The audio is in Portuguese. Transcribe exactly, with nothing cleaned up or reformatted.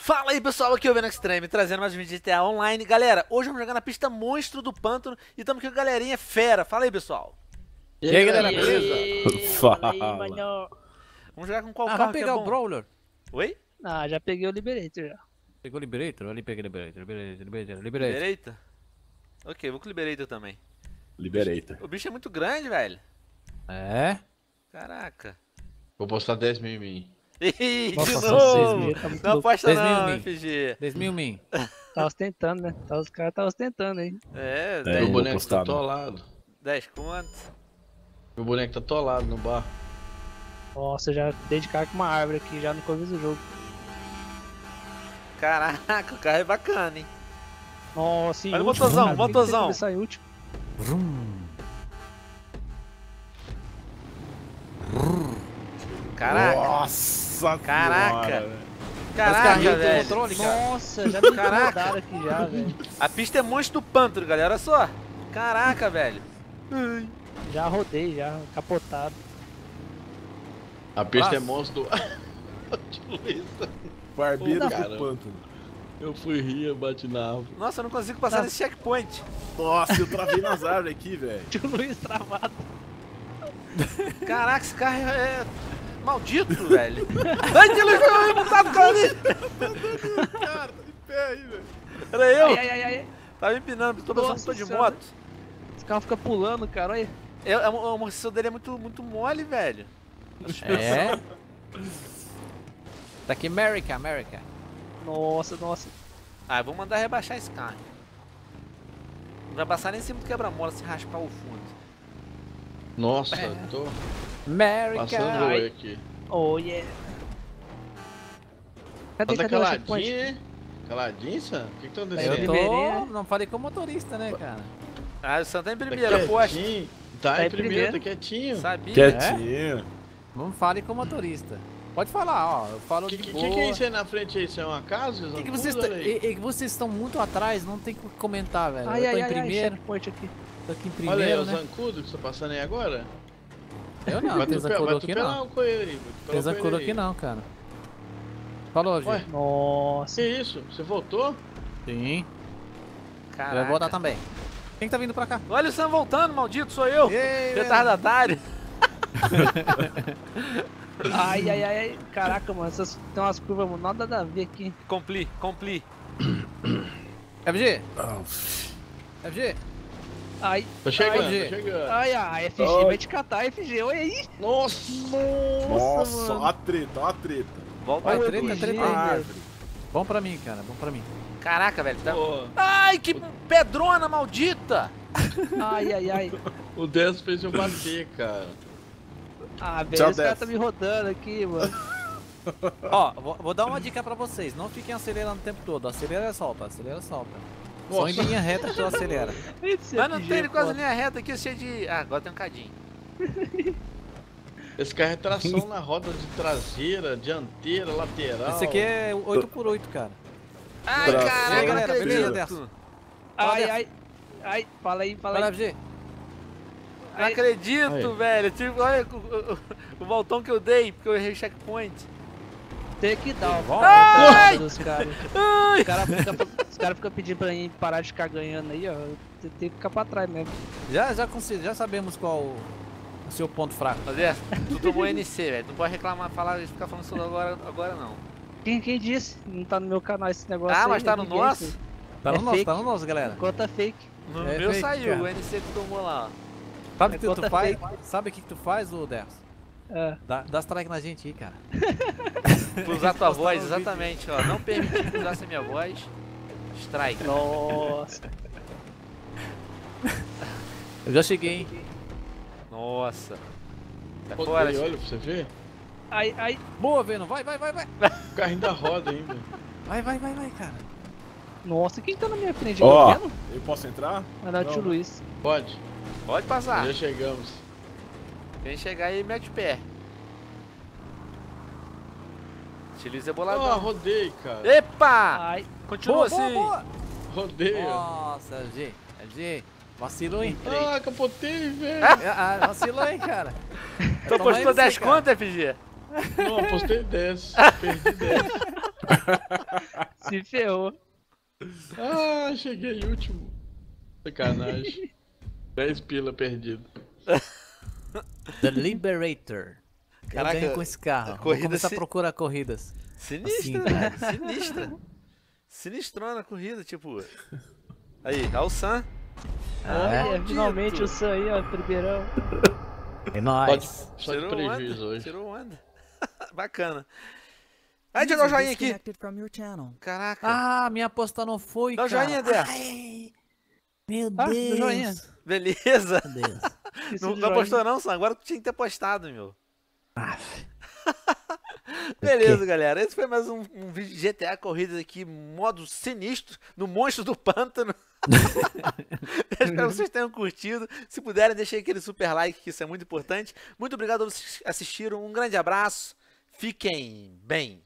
Fala aí pessoal, aqui é o Venom Extreme, trazendo mais um vídeo de G T A Online. Galera, hoje vamos jogar na pista Monstro do Pântano e estamos aqui com a galerinha fera. Fala aí pessoal. E aí, galera, E beleza? aí, Fala. fala aí, mano. Vamos jogar com qual Ah, carro vamos que é pegar bom? o Brawler. Oi? Ah, já peguei o Liberator já. Pegou o Liberator? Ali peguei o Liberator, Liberator, Liberator, Liberator. Liberator? Ok, vou com o Liberator também. Liberator. O bicho é muito grande, velho. É? Caraca. Vou postar dez mil em mim. Ih, de Nossa, novo. seis mil, tá muito Não louco. aposta dez mil não, mil. F G. dez mil min. Tá ostentando, né? Tá, os caras tá ostentando aí. É, Meu dez, boneco É, tá vou postar, não. atolado. dez conto. Meu boneco tá atolado no bar. Nossa, já dei de cara com uma árvore aqui já no começo do jogo. Caraca, o carro é bacana, hein? Nossa, e Olha o último, motorzão, cara, por que que motorzão. você começou em último? Caraca, Nossa Caraca. senhora, velho. caraca, carrinhos do velho. controle, cara. Nossa, já me Caraca. incomodaram aqui já, velho. A pista é Monstro do Pântano, galera, olha só. Caraca, velho. Já rodei, já, capotado. A pista Nossa. é monstro do... Barbeiro Ô, do cara. Pântano. Eu fui rir, eu bati na árvore. Nossa, eu não consigo passar Tá. nesse checkpoint. Nossa, eu travei nas árvores aqui, velho. Tio Luiz travado. Caraca, esse carro é é maldito, velho. Ai, que Luiz, eu não tava com ali. Cara, tá de pé aí, velho. Era eu. Ai, ai, ai, ai. Tava empinando, tô pensando que tô Nossa de senhora. moto. Esse carro fica pulando, cara, olha. É, é, o amortecedor dele é muito, muito mole, velho. É? Daqui America, America. Nossa, nossa. Ah, eu vou mandar rebaixar esse carro. Não vai passar nem em cima do quebra-mola se raspar o fundo. Nossa, eu tô America. passando Ai. oi aqui. Oh, yeah. Cadê, Tá cadê o checkpoint? caladinho, hein? Caladinho, Sam? O que que tá Eu acontecendo? Primeirinha. tô... Não falei com o motorista, né, cara? Ah, o Santa em Tá primeira, aposta. quietinho. Tá Tá em em primeiro, primeiro. tá quietinho. Sabia? Quietinho. Não fale com o motorista. Pode falar, ó. Eu falo O que, de que, boa. que é isso aí na frente aí? Isso é uma casa? E que vocês, tá- e- e que vocês estão muito atrás, não tem o que comentar, velho. Ai, eu tô ai, em ai, ai, primeiro, checkpoint aqui. tô aqui em Olha aí, primeiro, o né? zancudo que você tá passando aí agora? Eu não, vai tem atropelar- zancudo vai aqui atropelar não. o coelho aí. vai Tem atropelar o zancudo coelho aqui aí. não, cara. Falou, Ué? Gil. Nossa. Que isso? Você voltou? Sim. Caraca. Eu vou voltar também. Quem que tá vindo pra cá? Olha o Sam voltando, maldito, sou eu. Ei, Retardatário. Ai, ai, ai, ai. Caraca, mano, essas tem umas curvas, mano, nada a ver aqui. Compli, compli. F G, Ah, F G. Ai, Tô chegando, Ai, tô chegando. ai, a F G Ai. vai te catar, F G, olha aí. Nossa! Nossa, mano. ó a treta, ó a treta. Volta Vai, Olha o treta, F G, treta. A velho. árvore. Bom pra mim, cara, bom pra mim. Caraca, velho. Tá... Pô, Ai, que pedrona maldita. Ai, ai, ai. o dez fez eu bater, cara. Ah, velho, Tchau, esse cara Def. tá me rodando aqui, mano. Ó, vou, vou dar uma dica pra vocês. Não fiquem acelerando o tempo todo. Acelera e solta, acelera e solta. Só em Nossa. linha reta que tu acelera. Esse Mas não F G, tem ele quase foda. linha reta aqui, cheio de... Ah, agora tem um cadinho. Esse carro é tração na roda de traseira, dianteira, lateral. Esse aqui é oito por oito, cara. Ai, Braço. caraca, E aí, galera, não beleza, acredito. Derson? Ai, Olha. ai. Ai, fala aí, fala Fala, aí. F G. Não Ai. acredito, Aí. velho. Tipo, olha o, o, o voltão que eu dei, porque eu errei o checkpoint. Tem que dar, ó. Volta. Ai! Dos caras. Ai! Os caras ficam cara fica pedindo pra mim parar de ficar ganhando aí, ó. Tem tem que ficar pra trás mesmo. Já, já, consi- já sabemos qual o, o seu ponto fraco. Mas é, tu tomou N C, velho. Não pode reclamar, falar, ficar falando isso agora, agora não. Quem, quem disse? Não tá no meu canal esse negócio Ah, aí, mas tá no ninguém nosso? disse. Tá no É nosso, fake. tá no nosso, galera. Conta fake. No É meu fake, saiu, cara. o N C que tomou lá, Sabe É o que tu conta faz? fake. Sabe o que, que tu faz, ô Derson? É. Dá, dá strike na gente aí, cara. ó. Pra usar tua Postar voz, no exatamente, ó. Não permitir que usasse a minha voz. Strike. Nossa. Eu já cheguei, hein? Nossa. Tá Rodei, fora, olha pra você ver. Ai, ai. Boa, Venom. Vai, vai, vai, vai. O carrinho da roda ainda. Vai, vai, vai, vai, cara. Nossa, quem tá na minha frente? Ó, Ó. eu posso entrar? Ah, não, Não. tio Luiz. Pode, Pode passar. já chegamos. Quem chegar aí, mete o pé. Utiliza Ah, boladão. rodei, cara. Epa! Ai, Continua Boa, boa, assim. boa. Rodei, ó. Nossa, F G. F G. Vacilou, hein? Ah, capotei, velho. Ah, ah, vacilou, hein, cara. Tu Toma postou aí, dez você, cara. conto, F G? Não, apostei dez. Perdi dez. Se ferrou. Ah, cheguei último. Sacanagem. dez pila perdido. The Liberator. Caraca, eu ganho com esse carro. Vou corrida começar se- a procurar corridas. Sinistra, Assim, né? Sinistra. Sinistrona a corrida, tipo. Aí, olha o Sam. Ah, Olha, finalmente o Sam aí, ó, primeirão. é Só de, nóis. só de prejuízo onda. hoje. Tirou onda. Bacana. Aí, deixa eu dar o joinha aqui. Caraca. Ah, minha aposta não foi, Dá o cara. joinha, Dé. Ai, meu Ah, Deus. deu joinha. Beleza. Meu Deus. Esqueci Não, do não joinha. apostou não, Sam? Agora tu tinha que ter postado, meu. Ah, Beleza, quê? galera. Esse foi mais um, um vídeo de G T A Corridas aqui, modo sinistro, no Monstro do Pântano. Eu espero que vocês tenham curtido. Se puderem, deixem aquele super like, que isso é muito importante. Muito obrigado a vocês que assistiram. Um grande abraço. Fiquem bem.